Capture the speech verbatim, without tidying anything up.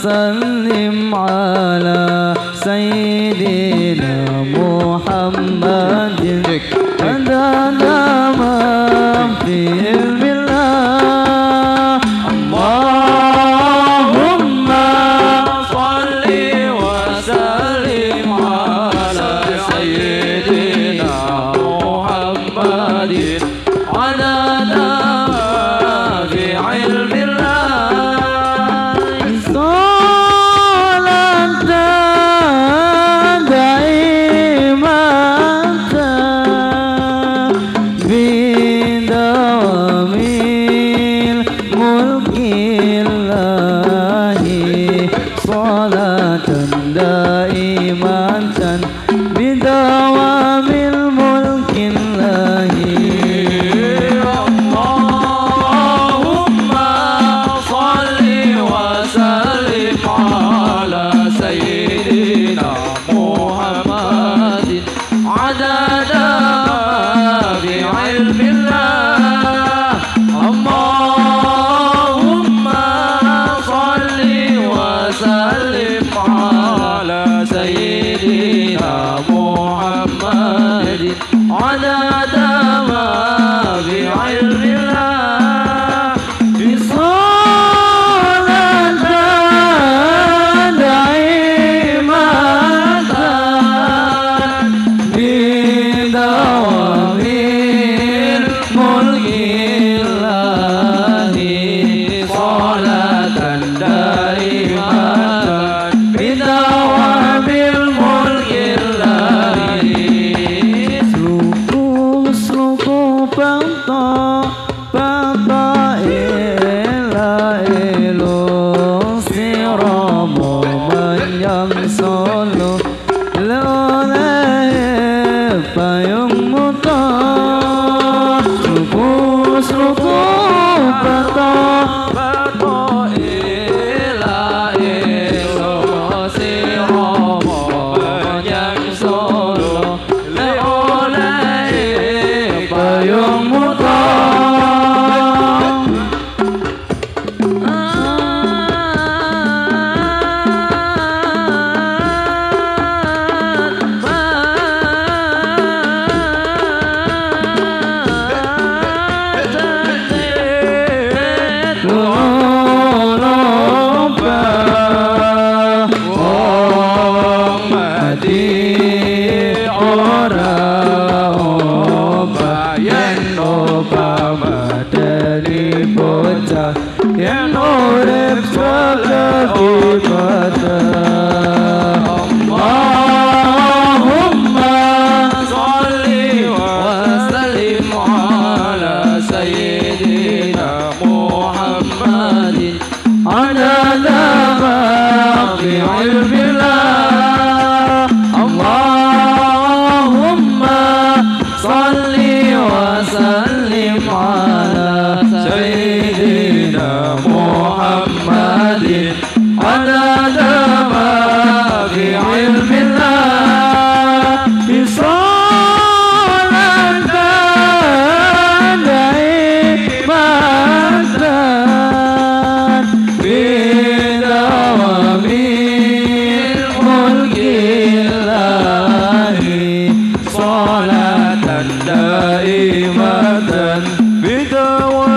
وسلم على سيدنا محمد عدد ما في علم الله. اللهم صل وسلم على سيدنا محمد عدد ما في علم الله. صلاة دائمة بدوام الملك الله. صلاة دائمة بدوام الملك الله. اللهم صل وسلم على سيدنا محمد عدد في علم الله. اللهم صل وسلم على سيدنا محمد عدد ما في علم الله. بصلاة دائمة بدوام الملك الله. صلاة دائمة بدوام الملك الله. سلوكوا سلوكوا بطا بطا إلا إلو سيرامو من يمسولو لولا payung mutar. Sluku sluku bata bata ila ilo siromo yang solo leola payung mutar. Yang urip sallallahu Allahumma salli wa sallim ala sayyidina Muhammadin adada ma fi ilmillah. Allahumma salli wa sallim ala sayyidina Muhammadin adada ma fi ilmillah. Bisolatan daimatan bidawamil mulkillahi. Solatan daimatan bidawamil